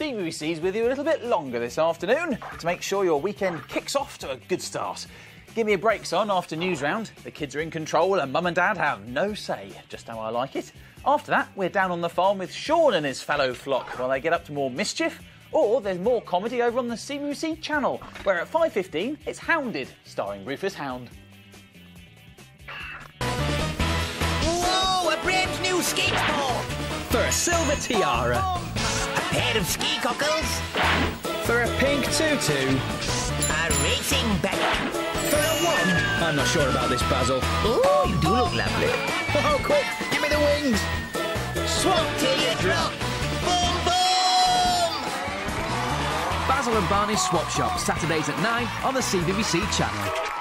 CBBC's with you a little bit longer this afternoon to make sure your weekend kicks off to a good start. Give Me a Break's on after news round. The kids are in control and Mum and Dad have no say, just how I like it. After that, we're down on the farm with Sean and his fellow flock while they get up to more mischief. Or there's more comedy over on the CBBC channel, where at 5:15 it's Hounded, starring Rufus Hound. Whoa, a brand new skateboard! For a silver tiara. A pair of ski goggles. For a pink tutu. A racing bike. For a one. I'm not sure about this, Basil. Oh, you do look lovely. Oh, quick, give me the wings. Swap till you drop. Boom, boom! Basil and Barney's Swap Shop, Saturdays at 9 on the CBBC channel.